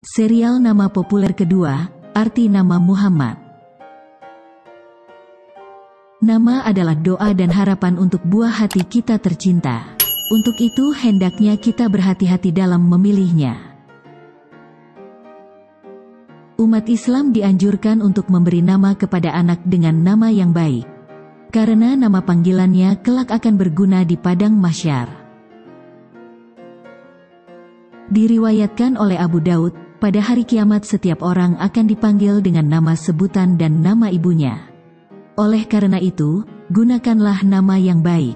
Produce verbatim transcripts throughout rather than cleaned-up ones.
Serial nama populer kedua, arti nama Muhammad. Nama adalah doa dan harapan untuk buah hati kita tercinta. Untuk itu hendaknya kita berhati-hati dalam memilihnya. Umat Islam dianjurkan untuk memberi nama kepada anak dengan nama yang baik, karena nama panggilannya kelak akan berguna di padang mahsyar. Diriwayatkan oleh Abu Daud, pada hari kiamat setiap orang akan dipanggil dengan nama sebutan dan nama ibunya. Oleh karena itu, gunakanlah nama yang baik.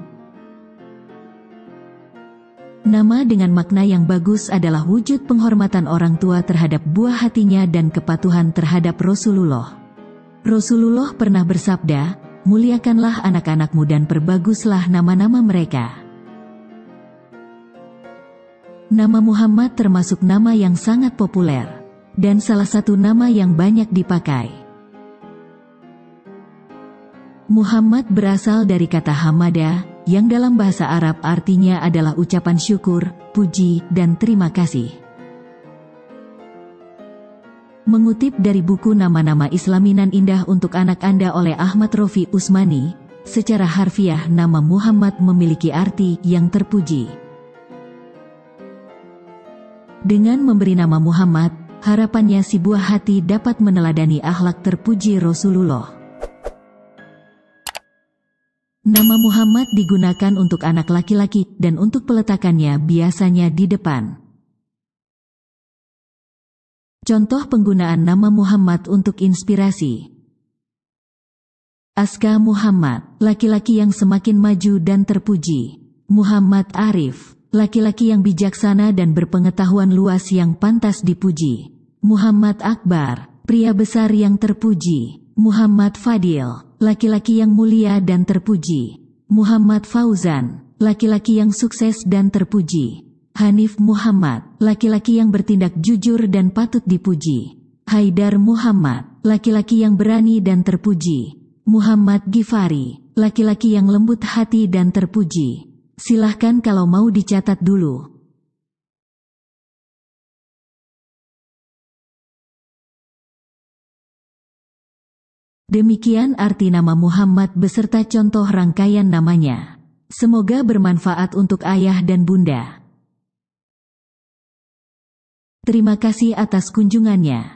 Nama dengan makna yang bagus adalah wujud penghormatan orang tua terhadap buah hatinya dan kepatuhan terhadap Rasulullah. Rasulullah pernah bersabda, muliakanlah anak-anakmu dan perbaguslah nama-nama mereka. Nama Muhammad termasuk nama yang sangat populer, dan salah satu nama yang banyak dipakai. Muhammad berasal dari kata hamada, yang dalam bahasa Arab artinya adalah ucapan syukur, puji, dan terima kasih. Mengutip dari buku Nama-nama Islaminan Indah untuk Anak Anda oleh Ahmad Rofi Usmani, secara harfiah nama Muhammad memiliki arti yang terpuji. Dengan memberi nama Muhammad, harapannya si buah hati dapat meneladani akhlak terpuji Rasulullah. Nama Muhammad digunakan untuk anak laki-laki dan untuk peletakannya biasanya di depan. Contoh penggunaan nama Muhammad untuk inspirasi. Aska Muhammad, laki-laki yang semakin maju dan terpuji. Muhammad Arif, laki-laki yang bijaksana dan berpengetahuan luas yang pantas dipuji. Muhammad Akbar, pria besar yang terpuji. Muhammad Fadil, laki-laki yang mulia dan terpuji. Muhammad Fauzan, laki-laki yang sukses dan terpuji. Hanif Muhammad, laki-laki yang bertindak jujur dan patut dipuji. Haidar Muhammad, laki-laki yang berani dan terpuji. Muhammad Gifari, laki-laki yang lembut hati dan terpuji. Silahkan kalau mau dicatat dulu. Demikian arti nama Muhammad beserta contoh rangkaian namanya. Semoga bermanfaat untuk ayah dan bunda. Terima kasih atas kunjungannya.